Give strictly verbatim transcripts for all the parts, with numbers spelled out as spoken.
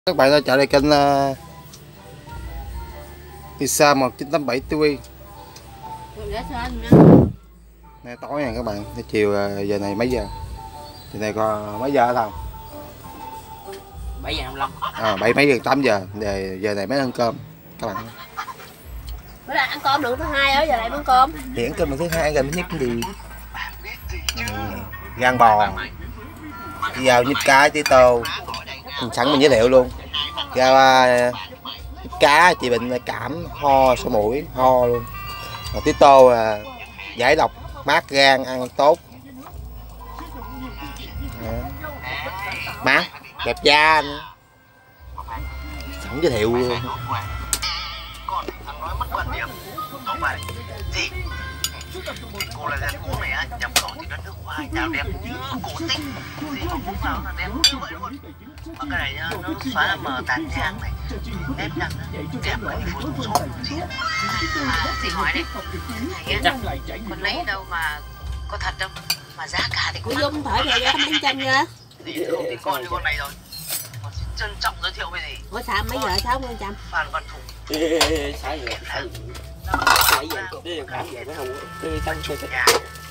Các bạn đã trở lại kênh uh, Isa một chín tám bảy ti vi. Nay tối nha các bạn, tới chiều uh, giờ này mấy giờ? Giờ này còn mấy giờ không? bảy giờ năm mươi lăm. À, bảy mấy giờ tám giờ. Để giờ này mới ăn cơm các bạn. Bữa nay ăn cơm được thứ hai ở giờ này ăn cơm. Thì ăn cơm lần thứ hai gần nhất cái gì? Ừ, gan bò, rau nhít cá, tí tô. Sẵn mình giới thiệu luôn. Rau uh, cá chị bệnh cảm ho sổ mũi ho luôn, mà tí tô à, giải độc mát gan ăn tốt. Đó. Mát đẹp da nữa. Sẵn giới thiệu luôn. Cô là dân uống này á, nhập khẩu thì nó nước hoa chào đẹp như cổ tích, gì mà uống vào là đẹp như vậy luôn. Mà cái này nhá, nó xóa mờ tàn nhang này, nếp nhăn đẹp cái gì phun số gì. À, chị hỏi đi, này á, con lấy đâu mà có thật không? Mà giá cả thì có dung thở về giá mấy trăm nha. Thì thường thì con như con này rồi. Mà xin trân trọng giới thiệu cái gì? Ủa sao mấy giờ sáu mươi trăm? Phan Văn Thủ. Ê, sáu giờ, sáu giờ. bảy giờ, đi được tám giờ nó không đi trong chơi nhà.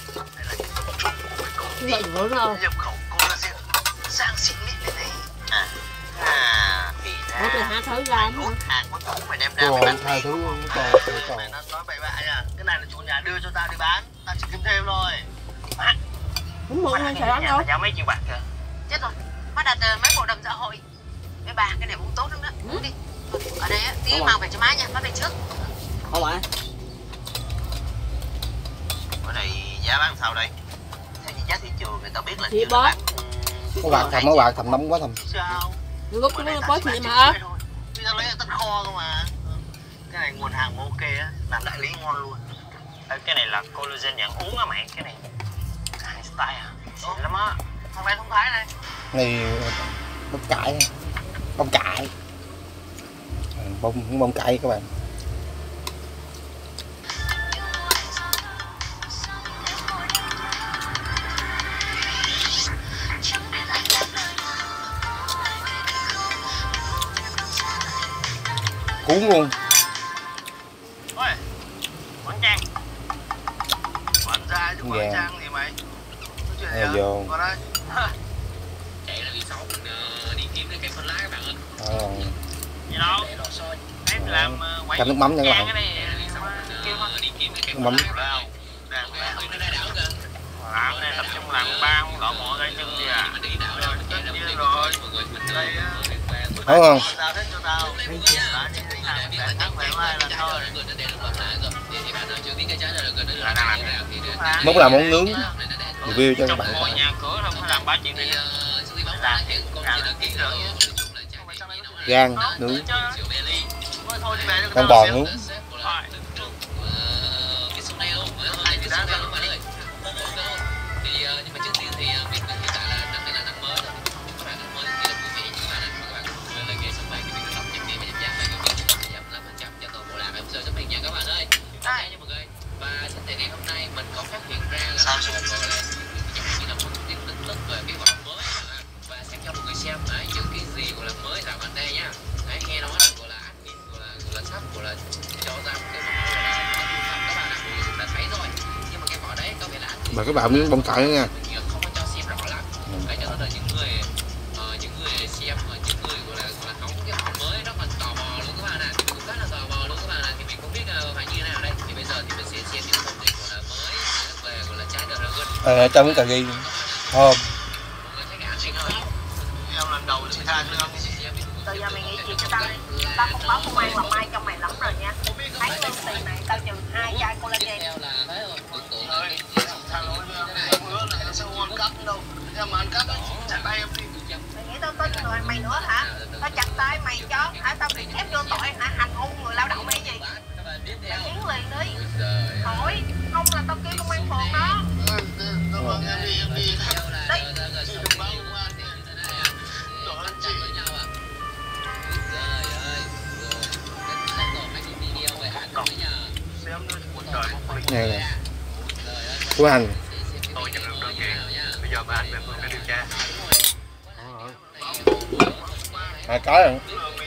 Vậy nữa đâu? Nhập khẩu collagen sang xịn mịn thế này. À, à, vì Ủa thì hai thứ ra nốt hàng có cũng phải đem ra Ồ, bán hai thứ to. Mày nó nói bậy bạ nha. Cái này là chủ nhà đưa cho tao đi bán, tao chỉ kiếm thêm thôi. Má. Cũng mua ăn sợ đâu? Giá mấy triệu bạc kìa. Chết rồi. Má đặt mấy bộ đầm dạ hội. Mấy bà cái này cũng tốt lắm đó. Uống đi. Ở đây á, tí mang về cho má nha, má về trước. Không ạ. Cái này giá bán sao đây? Theo như giá thị trường người ta biết là chị bó. Có bạc thầm, có bạc thầm nóng quá thầm. Sao? Lúc nó có chị mà. Bây giờ lấy ở tất kho không mà. Cái này nguồn hàng ok á, làm đại lý ngon luôn. Cái này là collagen dạng uống á mày, cái này hai style à? Xịn lắm á. Thằng này thông thái này. Này bông cải, bông cải, bông bông cải các bạn. Cuốn luôn. Ôi, Quán Trang. Quán ra chứ Quán Trang gì mày? Nghe vô. Chạy là đi sáu đi kiếm cái cây phân lá các bạn ơi. Ờ. Gì đâu? Em làm quẩy Canh nước mắm nha các bạn. Nước mắm. Làm này tập trung làm ba không lọ mọ gây chân gì à? Tất nhiên rồi. Đây Thấy không? Mốt là món nướng review cho các bạn. Gan nướng, con bò nướng. Mà các bạn miếng bông cải nữa nha. Ờ, trong cái cà ri thơm. Từ giờ mày nghĩ chuyện cho tao đi. Tao không báo công an là mai trong mày lắm rồi nha. Thấy lương tiền này tao chừng hai chai collagen. Mày nghĩ tao tin rồi mày nữa hả? Tao chặt tay mày cho. Hả tao bị ép vô tội hả? Hành hung người lao động hay gì? Mày chiến liền đi. Hỏi, không là tao kêu công an phường đó. Đi. Này nè. Của anh. Bây giờ ba anh về phường để điều tra. hai cái rồi.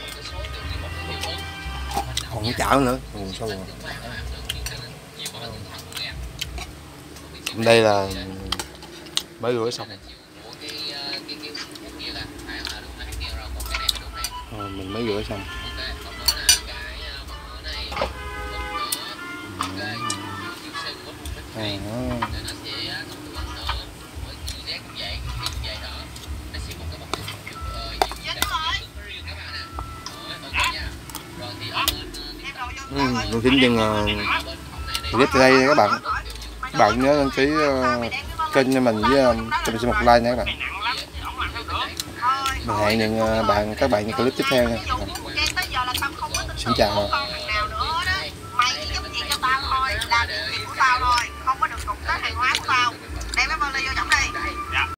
Còn cái chảo nữa. Ừ, sao rồi. Đây là mới rửa xong. À, mình mới rửa xong. À, ừ, mình xin dừng clip từ đây các bạn. Các bạn nhớ đăng ký uh, kênh cho mình với uh, cho mình xin một like nha các bạn. Mình hẹn những uh, bạn các bạn những clip tiếp theo nha. Xin chào. Mày giúp gì cho tao thôi, làm việc của tao thôi.